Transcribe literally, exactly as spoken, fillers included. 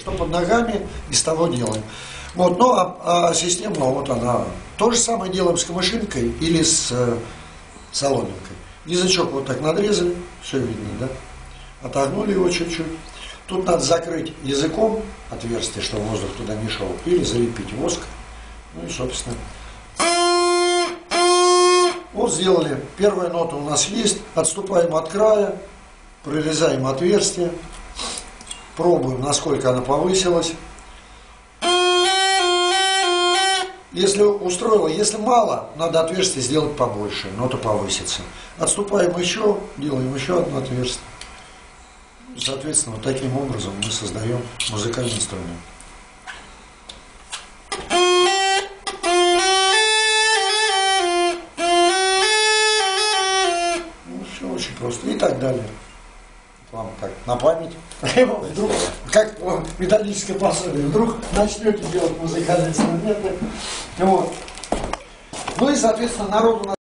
что под ногами, из того делаем. Вот, ну а, а система, вот она. То же самое делаем с камышинкой или с э, соломинкой. Язычок вот так надрезали, все видно, да? Отогнули его чуть-чуть. Тут надо закрыть языком отверстие, чтобы воздух туда не шел, или залепить воск. Ну и, собственно, вот сделали. Первая нота у нас есть. Отступаем от края, прорезаем отверстие, пробуем, насколько она повысилась. Если устроило, если мало, надо отверстие сделать побольше, нота повысится. Отступаем еще, делаем еще одно отверстие. Соответственно, вот таким образом мы создаем музыкальный инструмент. Ну, все очень просто. И так далее. Вам так на память. Вдруг, как методическое пособие, вдруг начнете делать музыкальные инструменты. Вот. Ну и, соответственно, народ у нас